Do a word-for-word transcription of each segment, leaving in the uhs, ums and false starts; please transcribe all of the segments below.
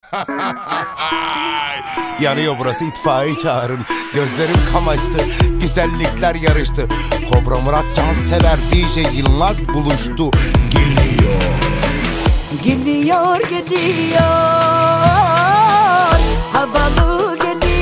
Yanıyor burası, itfaiye çağırın. Gözlerim kamaştı, güzellikler yarıştı. Kobra Murat Cansever D J Yılmaz buluştu. Geliyor. Geliyor, geliyor. Havalı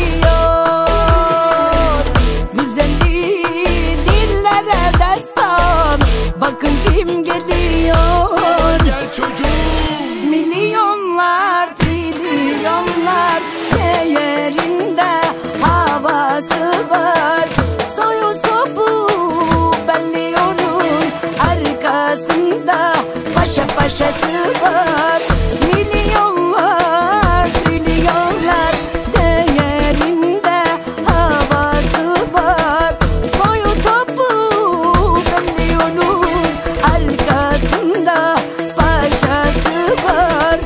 geliyor. Güzelliği dillere destan. Bakın kim geliyor. Gel çocuğum. Milyonlar, trilyonlar değerinde havası var. Soyu sopu belli onun arkasında paşa paşası var. Milyonlar, trilyonlar değerinde havası var. Soyu sopu belli onun arkasında paşası var.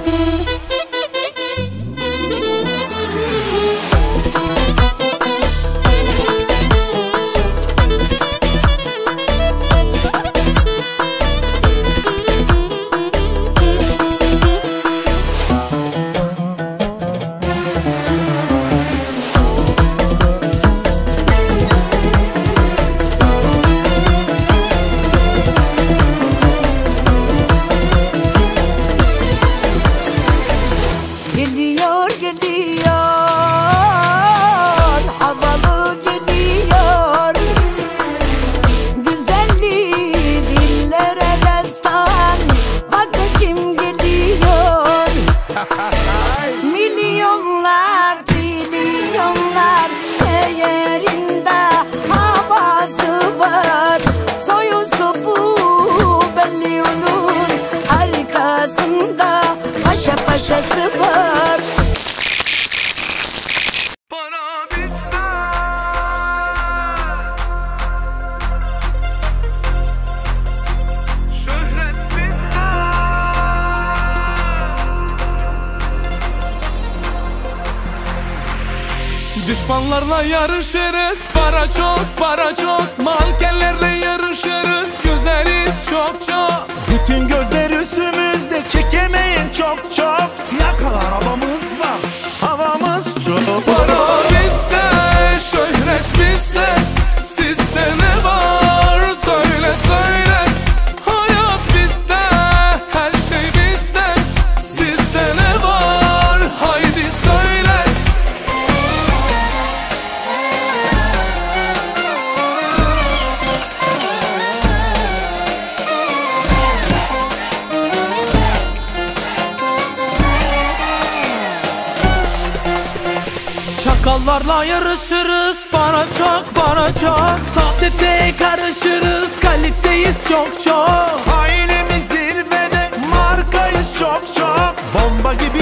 Geliyor, geliyor. Havalı geliyor. Güzelliği dillere destan. Bakın kim geliyor. Milyonlar, trilyonlar değerinde havası var. Soyu sopu belli onun arkasında paşa paşası var. Para bizde, şöhret bizde. Düşmanlarla yarışırız, para çok, para çok. Mankenlerle yarışırız, güzeliz çok çok. Bütün gözler üstümüzde, çekemeyin çok çok. Siyah kal arabamız var, havamız çok. Para bizde, şöhret bizde. Sizde ne var söyle söyle. Hayat bizde, her şey bizde. Sizde ne var haydi söyle. Çakallarla yarışırız, para çok, para çok. Sosyeteye karışırız, kaliteyiz çok çok. Ailemiz zirvede, markayız çok çok. Bomba gibi